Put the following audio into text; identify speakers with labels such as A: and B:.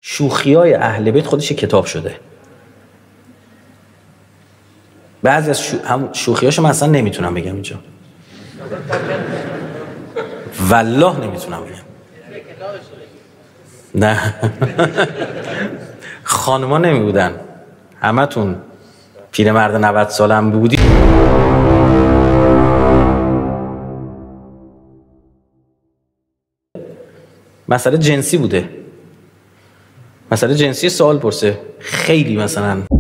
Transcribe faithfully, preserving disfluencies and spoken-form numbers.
A: شوخیای اهل بیت خودش کتاب شده. بعضی از شو... هم شوخیاشو من اصلا نمیتونم بگم اینجا، والله نمیتونم بگم. نه خانما نمی بودن، همتون پیرمرد نود سالم بودی. مسئله جنسی بوده، مسئله جنسی سوال پرسه خیلی مثلا